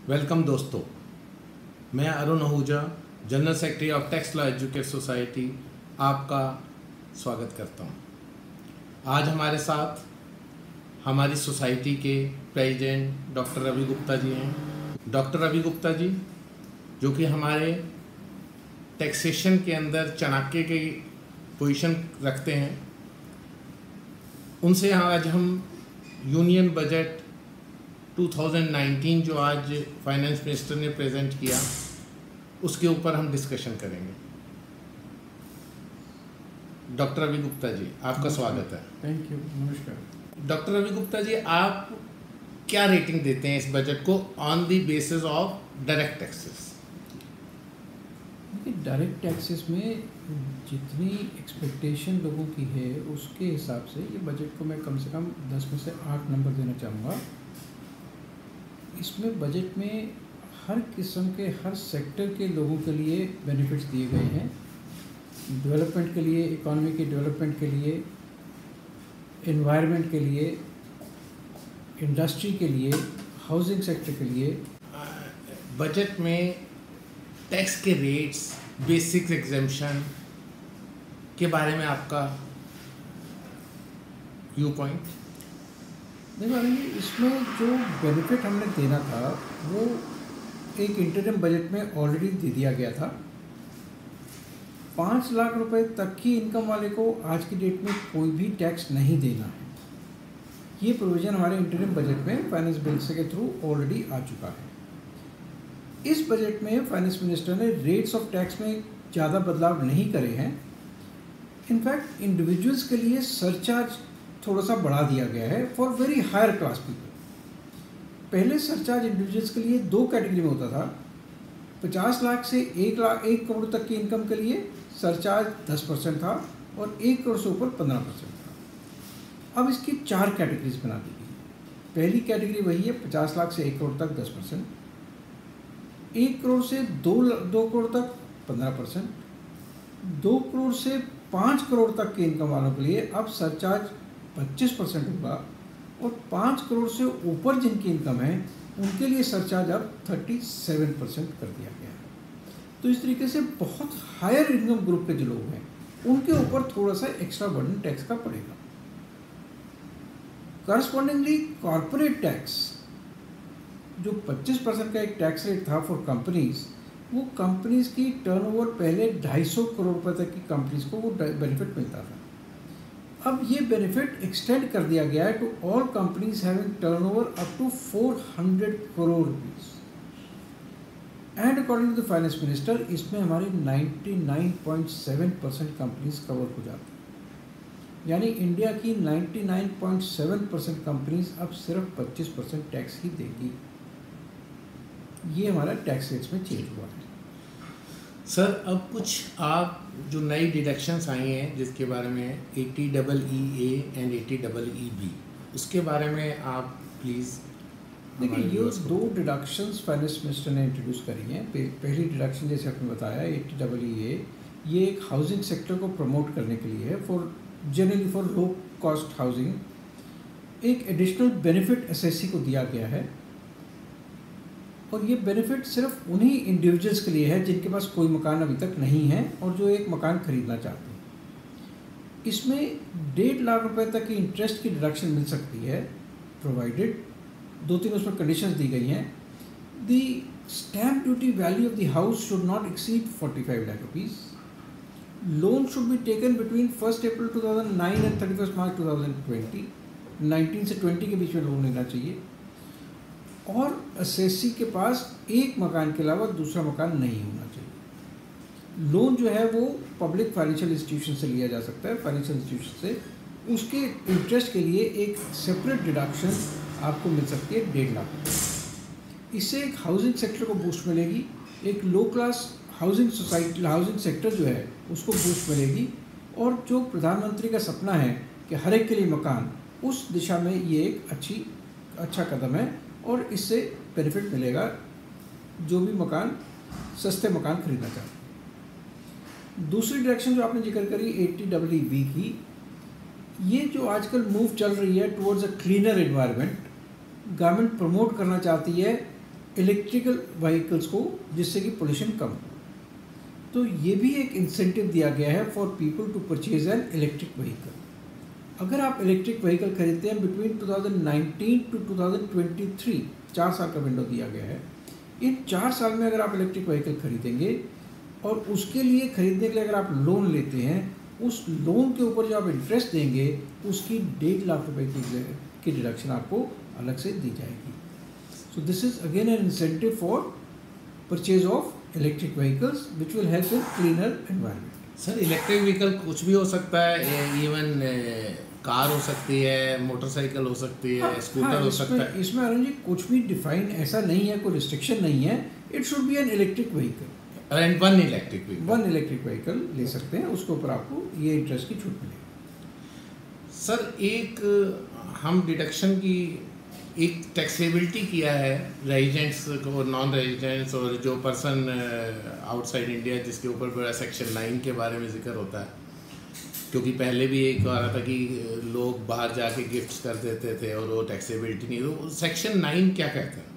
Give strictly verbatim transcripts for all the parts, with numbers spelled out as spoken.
Welcome दोस्तों, मैं Arun Ahuja, general secretary of tax law educate society, आपका स्वागत करता हूं। आज हमारे साथ हमारी सोसाइटी के प्रेसिडेंट डॉक्टर रवि गुप्ता जी हैं। डॉक्टर रवि गुप्ता जी जो कि हमारे टैक्सेशन के अंदर चाणक्य की पोजीशन रखते हैं, उनसे आज हम यूनियन बजट दो हज़ार उन्नीस जो आज फाइनेंस मिनिस्टर ने प्रेजेंट किया, उसके ऊपर हम डिस्कशन करेंगे। डॉक्टर रवि गुप्ता जी, आपका स्वागत है। Thank you. नमस्कार। डॉक्टर रवि गुप्ता जी, आप क्या रेटिंग देते हैं इस बजट को on the basis of direct taxes? देखिए, डायरेक्ट टैक्सेस में जितनी एक्सपेक्टेशन लोगों की है उसके हिसाब से ये बजट को मैं कम से कम दस में से आठ नंबर देना चाहूँगा। इसमें बजट में हर किस्म के हर सेक्टर के लोगों के लिए बेनिफिट्स दिए गए हैं। डेवलपमेंट के लिए, इकोनॉमी के डेवलपमेंट के लिए, एनवायरनमेंट के लिए, इंडस्ट्री के लिए, हाउसिंग सेक्टर के लिए। बजट में टैक्स के रेट्स, बेसिक एग्जेम्पशन के बारे में आपका व्यू पॉइंट? देखो, इसमें जो बेनिफिट हमने देना था वो एक इंटरिम बजट में ऑलरेडी दे दिया गया था। पाँच लाख रुपए तक की इनकम वाले को आज की डेट में कोई भी टैक्स नहीं देना है। ये प्रोविज़न हमारे इंटरिम बजट में फाइनेंस बिल से के थ्रू ऑलरेडी आ चुका है। इस बजट में फाइनेंस मिनिस्टर ने रेट्स ऑफ टैक्स में ज़्यादा बदलाव नहीं करे हैं। इनफैक्ट इंडिविजुअल्स के लिए सरचार्ज थोड़ा सा बढ़ा दिया गया है for very higher class people. पहले सरचार्ज इंडिविजुअल्स के लिए दो कैटेगरी में होता था। पचास लाख से एक लाख एक करोड़ तक की इनकम के लिए सरचार्ज दस परसेंट था और एक करोड़ से ऊपर पंद्रह परसेंट था। अब इसकी चार कैटेगरीज बना दी गई। पहली कैटेगरी वही है, पचास लाख से एक करोड़ तक दस परसेंट, एक करोड़ से दो दो करोड़ तक पंद्रह परसेंट, दो करोड़ से पाँच करोड़ तक के इनकम वालों के लिए अब सरचार्ज पच्चीस परसेंट होगा और पाँच करोड़ से ऊपर जिनकी इनकम है उनके लिए सरचार्ज अब सैंतीस परसेंट कर दिया गया है। तो इस तरीके से बहुत हायर इनकम ग्रुप के जो लोग हैं उनके ऊपर थोड़ा सा एक्स्ट्रा बर्डन टैक्स का पड़ेगा। करस्पॉन्डिंगली कॉर्पोरेट टैक्स जो पच्चीस परसेंट का एक टैक्स रेट था फॉर कंपनीज, वो कंपनीज की टर्नओवर पहले ढाई सौ करोड़ रुपए तक की कंपनीज को वो बेनिफिट मिलता था। अब ये बेनिफिट एक्सटेंड कर दिया गया है to all companies having turnover up to चार सौ crore rupees. And according to the finance minister इसमें हमारी निन्यानवे पॉइंट सात परसेंट कंपनीज कवर हो जाती है। यानी इंडिया की निन्यानवे पॉइंट सात परसेंट कंपनीज अब सिर्फ पच्चीस परसेंट टैक्स ही देगी। ये हमारा टैक्स रेट्स में चेंज हुआ है। सर, अब कुछ आप जो नई डिडक्शंस आई हैं जिसके बारे में eighty double E A and eighty double E B, उसके बारे में आप प्लीज़। देखिए, ये दो डिडक्शंस फाइनेंस मिनिस्टर ने इंट्रोड्यूस करी हैं। पहली डिडक्शन जैसे आपने बताया एटी डबल ई ए, ये एक हाउसिंग सेक्टर को प्रमोट करने के लिए है, for generally for low cost housing. एक एडिशनल बेनिफिट एसएससी को दिया गया है और ये बेनिफिट सिर्फ उन्हीं इंडिविजुअल्स के लिए है जिनके पास कोई मकान अभी तक नहीं है और जो एक मकान खरीदना चाहते हैं। इसमें डेढ़ लाख रुपए तक की इंटरेस्ट की डिडक्शन मिल सकती है, प्रोवाइडेड दो तीन उसमें कंडीशंस दी गई हैं। The stamp duty value of the house should not exceed पैंतालीस lakh rupees. Loan should be taken between first April two thousand nine and thirty first March two thousand twenty. Nineteen से twenty के बीच में loan लेना चाहिए और SSC के पास एक मकान के अलावा दूसरा मकान नहीं होना चाहिए। लोन जो है वो पब्लिक फाइनेंशियल इंस्टीट्यूशन से लिया जा सकता है, फाइनेंशियल इंस्टीट्यूशन से। उसके इंटरेस्ट के लिए एक सेपरेट डिडक्शन आपको मिल सकती है डेढ़ लाख। इससे एक हाउसिंग सेक्टर को बूस्ट मिलेगी, एक low class housing society housing sector जो है उसको बूस्ट मिलेगी और जो प्रधानमंत्री का सपना है कि हर एक के लिए मकान, उस दिशा में ये एक अच्छी अच्छा कदम है और इससे बेनिफिट मिलेगा जो भी मकान सस्ते मकान खरीदना चाहते हैं। दूसरी डायरेक्शन जो आपने जिक्र करी एटी डब्ल्यू बी की, ये जो आजकल मूव चल रही है towards a cleaner environment, government promote करना चाहती है इलेक्ट्रिकल व्हीकल्स को, जिससे कि पोल्यूशन कम हो। तो ये भी एक इंसेंटिव दिया गया है for people to purchase an electric vehicle. अगर आप इलेक्ट्रिक व्हीकल खरीदते हैं between two thousand nineteen to two thousand twenty three, चार साल का विंडो दिया गया है। इन चार साल में अगर आप इलेक्ट्रिक व्हीकल खरीदेंगे और उसके लिए खरीदने के लिए अगर आप लोन लेते हैं, उस लोन के ऊपर जो आप इंटरेस्ट देंगे उसकी डेढ़ लाख रुपए की की डिडक्शन आपको अलग से दी जाएगी। So this is again an incentive for purchase of electric vehicles which will help in cleaner environment. Sir electric vehicle कुछ भी हो सकता है, इवन कार हो सकती है, मोटरसाइकिल हो सकती है, हाँ, स्कूटर हाँ, हो इसमें, सकता है। इसमें अरुण जी कुछ भी डिफाइन ऐसा नहीं है, कोई रिस्ट्रिक्शन नहीं है। It should be an electric vehicle and one electric vehicle one electric vehicle ले सकते हैं, उसके ऊपर आपको ये इंटरेस्ट की छूट मिलेगी। सर एक हम डिडक्शन की एक टैक्सेबिलिटी किया है रेजिडेंट्स और नॉन रेजिडेंट्स और जो पर्सन आउटसाइड इंडिया, जिसके ऊपर पूरा सेक्शन नाइन के बारे में जिक्र होता है, क्योंकि पहले भी एक आ रहा था कि लोग बाहर जाके गिफ्ट्स कर देते थे और वो टैक्सेबिलिटी नहीं। तो सेक्शन नाइन क्या कहता है?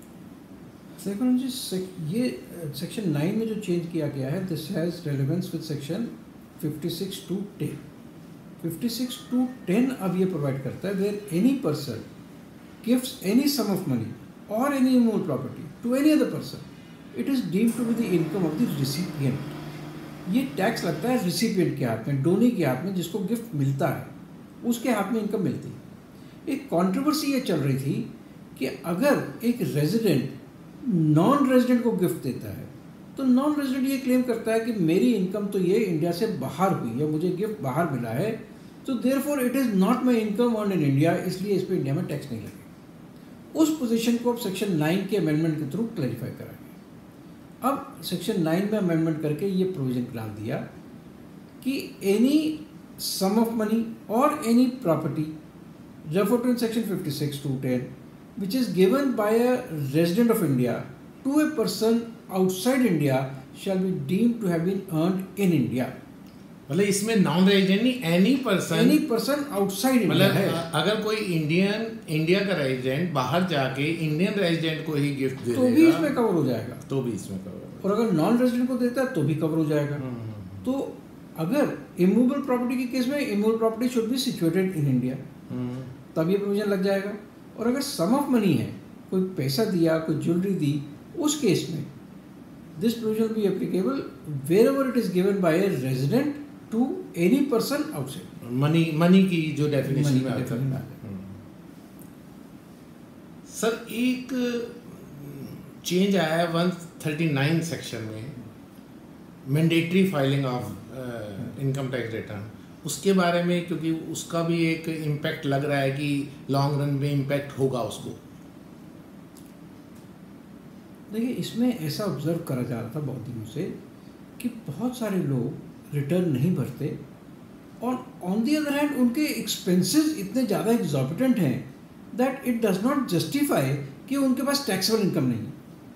सेकंड जी सेक, ये सेक्शन नाइन में जो चेंज किया गया है, this has relevance with section fifty six two ten. Fifty six two ten अब ये प्रोवाइड करता है where any person gives any sum of money और any immovable property to any other person, it is deemed to be the income of the recipient. ये टैक्स लगता है recipient के हाथ में, डोनी के हाथ में, जिसको गिफ्ट मिलता है उसके हाथ में इनकम मिलती है। एक कंट्रोवर्सी ये चल रही थी कि अगर एक रेजिडेंट नॉन रेजिडेंट को गिफ्ट देता है तो नॉन रेजिडेंट ये क्लेम करता है कि मेरी इनकम तो ये इंडिया से बाहर हुई है, मुझे गिफ्ट बाहर मिला है, तो therefore it is not my income earn in India, इसलिए इस पर इंडिया में टैक्स नहीं लगेगा। उस पोजीशन को अब सेक्शन नाइन के अमेंडमेंट के थ्रू क्लैरिफाई करा गया। अब सेक्शन नाइन में अमेंडमेंट करके ये प्रोविजन डाल दिया कि एनी सम ऑफ मनी और any property refer to in section fifty six two ten which is given by a resident of India to a person outside India shall be deemed to have been earned in India. मतलब इसमें non resident नहीं, any person any person outside India है। अगर कोई Indian India का resident बाहर जाके Indian resident को ही गिफ्ट दे तो भी इसमें कवर हो जाएगा, तो भी इसमें कवर होगा। और अगर नॉन रेजिडेंट को देता है तो भी कवर हो जाएगा। तो अगर इमूवेबल प्रॉपर्टी के केस में immovable property should be situated in India, तब ये प्रोविजन लग जाएगा। और अगर सम ऑफ मनी है, कोई पैसा दिया, कोई ज्वेलरी दी, उस केस में this provision be applicable wherever it is given by a resident to any person outside. Money money की जो डेफिनेशन में आता है। सर एक चेंज आया है वन थर्टी नाइन सेक्शन में, mandatory filing of income tax return, उसके बारे में, क्योंकि उसका भी एक इम्पैक्ट लग रहा है कि लॉन्ग रन में इम्पैक्ट होगा उसको। देखिए, इसमें ऐसा ऑब्जर्व करा जा रहा था बहुत दिनों से कि बहुत सारे लोग रिटर्न नहीं भरते और ऑन दी अदर हैंड उनके एक्सपेंसेस इतने ज़्यादा एग्जॉर्बिटेंट हैं that it does not justify कि उनके पास टैक्सेबल इनकम नहीं है।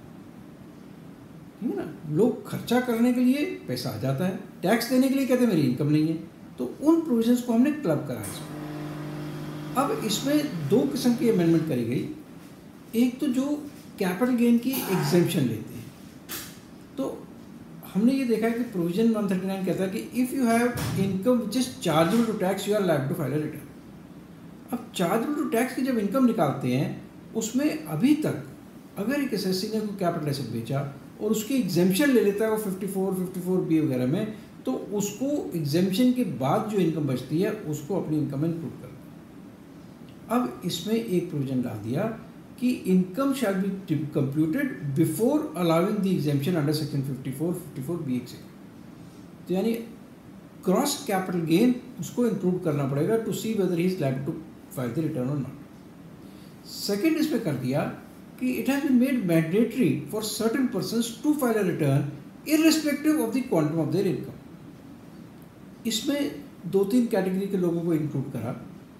ठीक है ना, लोग खर्चा करने के लिए पैसा आ जाता है, टैक्स देने के लिए कहते हैं मेरी इनकम नहीं है, तो उन प्रोविजंस को हमने क्लब करा इसमें। अब इसमें दो किस्म की अमेंडमेंट करी गई। एक तो जो कैपिटल गेन की एग्जेम्पशन लेते हैं, तो हमने ये देखा है कि प्रोविजन वन थर्टी नाइन कहता है कि if you have income which is chargeable to tax you are liable to file a return. अब चार्जेबल टू टैक्स की जब इनकम निकालते हैं, उसमें अभी तक अगर एक एसएससी ने कोई कैपिटल एसेट बेचा और उसकी एग्जेम्पशन ले लेता है वो fifty four fifty four B वगैरह में, तो उसको एग्जेम्पशन के बाद जो इनकम बचती है उसको अपनी इनकम में इंक्लूड करना है। अब इसमें एक प्रोविजन डाल दिया कि income shall be computed before allowing the exemption under section fifty four fifty four B except. तो यानी क्रॉस कैपिटल गेन उसको इंक्लूड करना पड़ेगा to see whether he is liable to file the return और not. Second इसमें कर दिया कि it has been made mandatory for certain persons to file a return irrespective of the quantum of their income. इसमें दो तीन category के लोगों को इंक्लूड करा।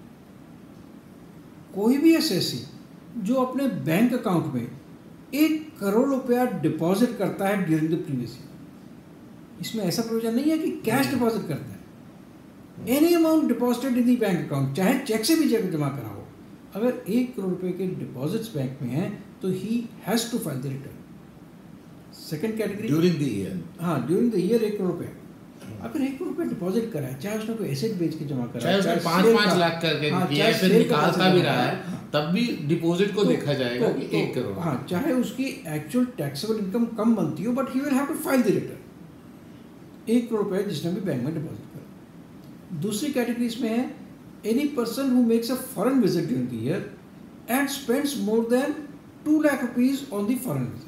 कोई भी एसएससी जो अपने बैंक अकाउंट में एक करोड़ रुपया डिपॉजिट करता है ड्यूरिंग द प्रीवियस ईयर, इसमें ऐसा प्रोविजन नहीं है कि कैश डिपॉजिट करता है। Any amount deposited in the bank account, चाहे चेक से भी चेक जमा करा हो, अगर एक करोड़ रुपए के डिपॉजिट्स बैंक में हैं तो he has to file the return. Second category during the year, हाँ ड्यूरिंग द ईयर एक करोड़ रुपये, अगर एक करोड़ रुपये डिपॉजिट करा है, चाहे उसने कोई एसेट बेच के जमा करा चाहे उसने पाँच पाँच लाख करके किया है, फिर निकालता भी रहा है, तब भी डिपॉजिट को देखा जाएगा कि एक करोड़। हाँ, चाहे उसकी एक्चुअल टैक्सेबल इनकम कम बनती हो, but he will have to file the return. एक करोड़ रुपये जिसने भी बैंक में डिपॉजिट करा। दूसरी कैटेगरी इसमें है any person who makes a foreign visit during the year and spends more than two lakh rupees on the foreign visit.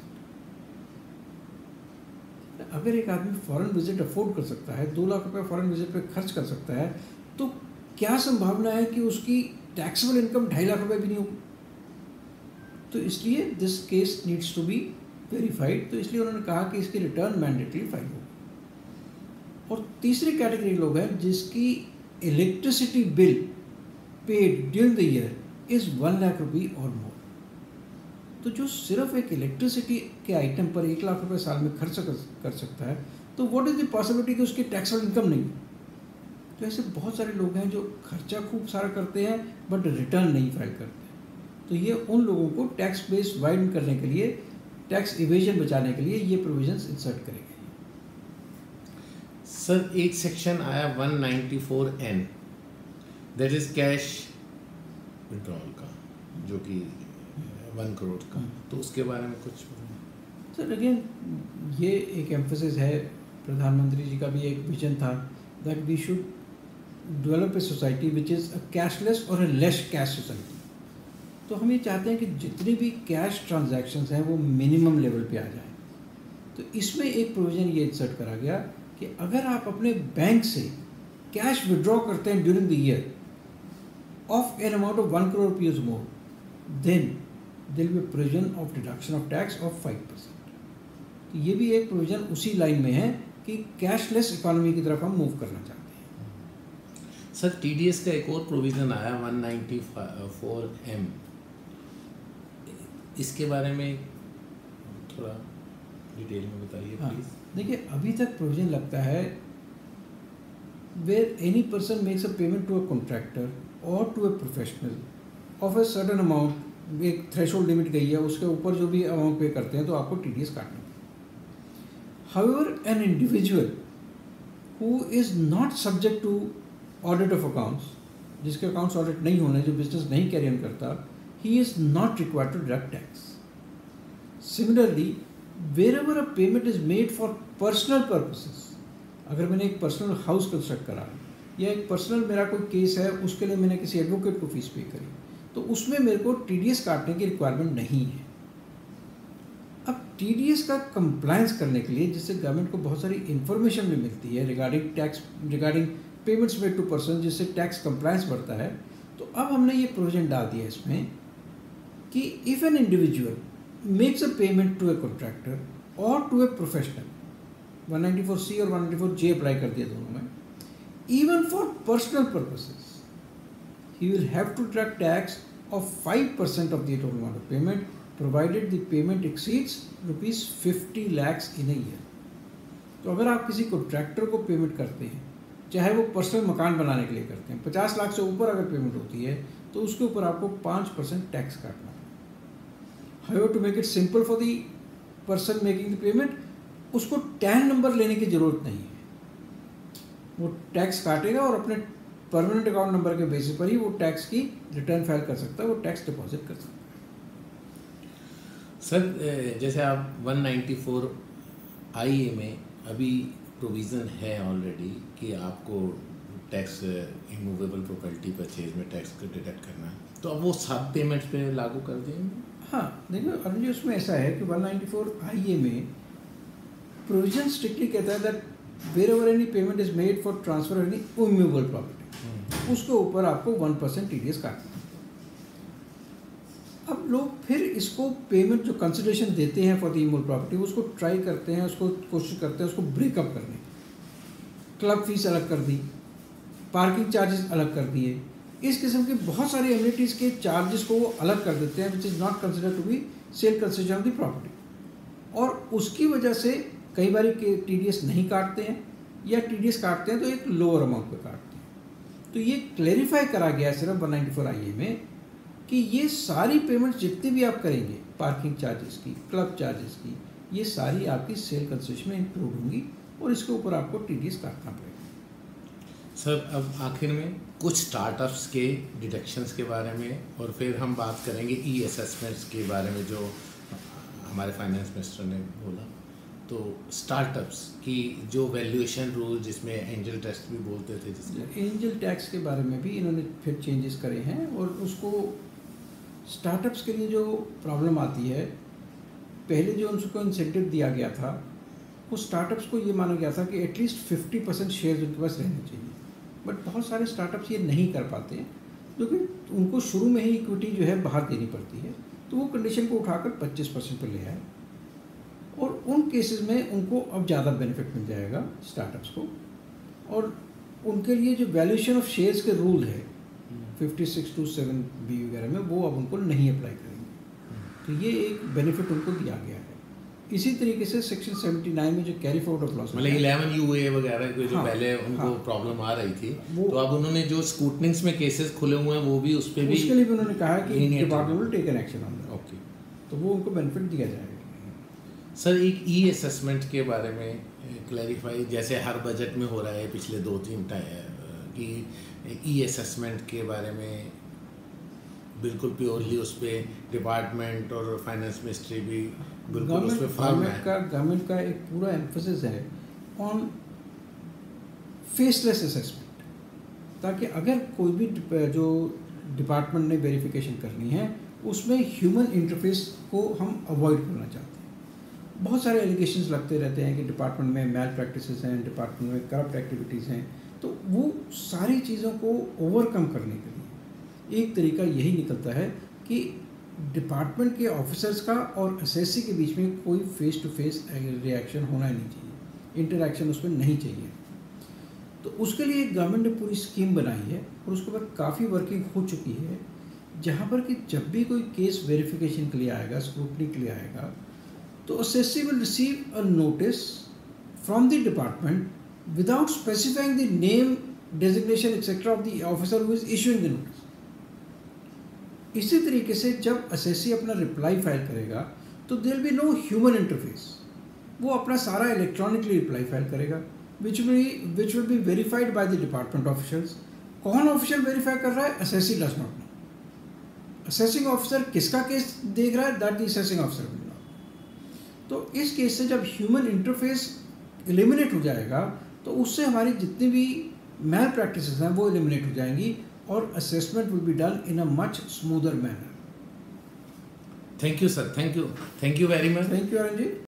अगर एक आदमी फॉरेन विजिट अफोर्ड कर सकता है, दो लाख रुपए फॉरेन विजिट पे खर्च कर सकता है, तो क्या संभावना है कि उसकी टैक्सेबल इनकम ढाई लाख रुपए भी नहीं होगी? तो इसलिए this case needs to be verified. तो इसलिए उन्होंने कहा कि इसकी रिटर्न मैंडेटरी फाइल हो। और तीसरी कैटेगरी लोग हैं जिसकी electricity bill paid during the year is one lakh rupee और मोर। तो जो सिर्फ एक इलेक्ट्रिसिटी के आइटम पर एक लाख रुपए साल में खर्च कर सकता है, तो व्हाट इज द पॉसिबिलिटी कि उसकी टैक्सेबल इनकम नहीं है? तो ऐसे बहुत सारे लोग हैं जो खर्चा खूब सारा करते हैं बट रिटर्न नहीं फाइल करते। तो ये उन लोगों को टैक्स बेस वाइडन करने के लिए, टैक्स इवेजन बचाने के लिए ये प्रोविजंस इंसर्ट करेंगे। सर एक सेक्शन आया one ninety four N, that is cash withdrawal का, जो कि वन करोड़ का, तो उसके बारे में कुछ? सर अगेन ये एक एम्फेसिस है, प्रधानमंत्री जी का भी एक विजन था that we should develop a society which is a cashless और अ लेस कैश सोसाइटी। तो हम ये चाहते हैं कि जितनी भी कैश ट्रांजैक्शंस हैं वो मिनिमम लेवल पे आ जाए। तो इसमें एक प्रोविज़न ये इंसर्ट करा गया कि अगर आप अपने बैंक से कैश विड्रॉ करते हैं during the year of an amount of one crore rupees more, then there will be provision of deduction of tax of five percent. तो ये भी एक प्रोविज़न उसी लाइन में है कि कैशलेस इकोनॉमी की तरफ हम मूव करना चाहते हैं। सर टीडीएस का एक और प्रोविज़न आया वन नाइन्टी फोर एम, इसके बारे में थोड़ा डिटेल में बताइए प्लीज। देखिए अभी तक प्रोविज़न लगता है where any person makes a payment to a contractor और to a professional of a certain amount, एक थ्रेशोल्ड लिमिट गई है, उसके ऊपर जो भी अमाउंट पे करते हैं तो आपको टीडीएस काटना है। However, an individual who is not subject to audit of accounts, जिसके अकाउंट्स ऑडिट नहीं होने, जो बिजनेस नहीं कैरी ऑन करता, he is not required to deduct tax. Similarly, wherever a payment is made for personal purposes, अगर मैंने एक personal house construct करा या एक पर्सनल मेरा कोई केस है, उसके लिए मैंने किसी एडवोकेट को फीस पे करी, तो उसमें मेरे को टीडीएस काटने की रिक्वायरमेंट नहीं है। अब टीडीएस का कंप्लायंस करने के लिए, जिससे गवर्नमेंट को बहुत सारी इन्फॉर्मेशन भी मिलती है regarding tax, regarding payments made to person, जिससे टैक्स कंप्लायंस बढ़ता है, तो अब हमने ये प्रोविजन डाल दिया इसमें कि if an individual makes a payment to a contractor और to a professional, one ninety four C और one ninety four J apply कर दिया दोनों में, even for personal purposes, he will have to deduct tax of five percent of the total amount of payment, provided the payment exceeds rupees fifty lakhs in a year. तो अगर आप किसी contractor को payment करते हैं, चाहे वो personal मकान बनाने के लिए करते हैं, पचास लाख से ऊपर अगर पेमेंट होती है तो उसके ऊपर आपको पाँच परसेंट टैक्स काटना है। However, to make it simple for the person making the payment, उसको टैन नंबर लेने की ज़रूरत नहीं है, वो टैक्स काटेगा और अपने परमानेंट अकाउंट नंबर के बेसिस पर ही वो टैक्स की रिटर्न फाइल कर सकता है, वो टैक्स डिपॉजिट कर सकता है। सर जैसे आप one ninety four I A में अभी प्रोविज़न है ऑलरेडी कि आपको टैक्स इमूवेबल प्रॉपर्टी परचेज में टैक्स को डिडक्ट करना है, तो अब वो सब पेमेंट्स पे लागू कर देंगे? हाँ, देखिए अरुण जी, उसमें ऐसा है कि one ninety four I A में प्रोविजन स्ट्रिक्टली कहता है that wherever any payment is made for transfer of any immovable property, उसके ऊपर आपको वन परसेंट टीडीएस काटना है। अब लोग फिर इसको पेमेंट जो कंसिडरेशन देते हैं फॉर द इमूवेबल प्रॉपर्टी, उसको ट्राई करते हैं, उसको कोशिश करते हैं उसको ब्रेकअप करने। क्लब फीस अलग कर दी, पार्किंग चार्जेस अलग कर दिए, इस किस्म के बहुत सारे एमिनिटीज़ के चार्जेस को वो अलग कर देते हैं, which is not considered to be sale consideration of the property. और उसकी वजह से कई बार टीडीएस नहीं काटते हैं, या टीडीएस काटते हैं तो एक लोअर अमाउंट पे काटते हैं। तो ये क्लेरिफाई करा गया सिर्फ one ninety four I A में कि ये सारी पेमेंट्स जितनी भी आप करेंगे, पार्किंग चार्जेस की, क्लब चार्जेस की, ये सारी आपकी सेल कंसेशन में इंक्लूड होंगी और इसके ऊपर आपको टी डी एस काटना पड़ेगा। सर अब आखिर में कुछ स्टार्टअप्स के डिडक्शंस के बारे में और फिर हम बात करेंगे ई असेसमेंट्स के बारे में जो हमारे फाइनेंस मिनिस्टर ने बोला। तो स्टार्टअप्स की जो वैल्यूएशन रूल जिसमें एंजल टैक्स भी बोलते थे, जिसमें एंजल टैक्स के बारे में भी इन्होंने फिर चेंजेस करे हैं और उसको स्टार्टअप्स के लिए जो प्रॉब्लम आती है, पहले जो उनको इंसेंटिव दिया गया था वो स्टार्टअप्स को ये माना गया था कि एटलीस्ट फिफ्टी परसेंट शेयर उनके पास रहने चाहिए, बट बहुत सारे स्टार्टअप्स ये नहीं कर पाते हैं क्योंकि उनको शुरू में ही इक्विटी जो है बाहर देनी पड़ती है, तो वो कंडीशन को उठाकर पच्चीस परसेंट पर ले आए और उन केसेस में उनको अब ज़्यादा बेनिफिट मिल जाएगा स्टार्टअप्स को। और उनके लिए जो वैल्यूएशन ऑफ शेयर्स के रूल है fifty six two seven B वगैरह में, वो अब उनको नहीं अप्लाई करेंगे, तो ये एक बेनिफिट उनको दिया गया है। इसी तरीके से सेक्शन सेवेंटी नाइन में जो कैरी फॉरवर्ड ऑफ लॉस, मतलब इलेवन यू ए वगैरह को जो हाँ, पहले उनको हाँ, प्रॉब्लम आ रही थी, तो अब उन्होंने जो स्कूटनिंग्स में केसेस खुले हुए हैं वो भी उस पर भी, उसके लिए भी उन्होंने कहा कि department will take an action on that. Okay, तो वो उनको बेनिफिट दिया जाएगा। सर एक ई असेसमेंट के बारे में क्लैरिफाई, जैसे हर बजट में हो रहा है पिछले दो तीन टाइम कि ई असेसमेंट के बारे में बिल्कुल प्योरली उस पर डिपार्टमेंट और फाइनेंस मिनिस्ट्री भी बिल्कुल उस पर फर्म है। का गवर्नमेंट का एक पूरा एम्फोसिस है ऑन फेसलेस असेसमेंट, ताकि अगर कोई भी जो डिपार्टमेंट ने वेरिफिकेशन करनी है उसमें ह्यूमन इंटरफेस को हम अवॉइड करना चाहते हैं। बहुत सारे एलिगेशंस लगते रहते हैं कि डिपार्टमेंट में मैल प्रैक्टिसेस हैं, डिपार्टमेंट में करप्ट एक्टिविटीज़ हैं, तो वो सारी चीज़ों को ओवरकम करने के लिए एक तरीका यही निकलता है कि डिपार्टमेंट के ऑफिसर्स का और एसएससी के बीच में कोई फेस टू फेस रिएक्शन होना ही नहीं चाहिए, इंटरैक्शन उसमें नहीं चाहिए। तो उसके लिए गवर्नमेंट ने पूरी स्कीम बनाई है और उसके बाद काफ़ी वर्किंग हो चुकी है, जहाँ पर कि जब भी कोई केस वेरिफिकेशन के लिए आएगा, स्क्रूटनी के लिए आएगा, तो assessee will receive a notice from the department without specifying the name, designation etcetera of the officer who is issuing the notice. इसी तरीके से जब एसएससी अपना रिप्लाई फाइल करेगा तो there will be no human interface, वो अपना सारा इलेक्ट्रॉनिकली रिप्लाई फाइल करेगा which will which will be verified by the department officials. कौन ऑफिशियल वेरीफाई कर रहा है? Assessee does not know. Assessing officer किसका केस देख रहा है? That the assessing officer will know. तो इस केस से जब ह्यूमन इंटरफेस एलिमिनेट हो जाएगा तो उससे हमारी जितनी भी मैल प्रैक्टिसेस हैं वो एलिमिनेट हो जाएंगी और assessment will be done in a much smoother manner. Thank you sir, thank you, thank you very much. Thank you Arun ji.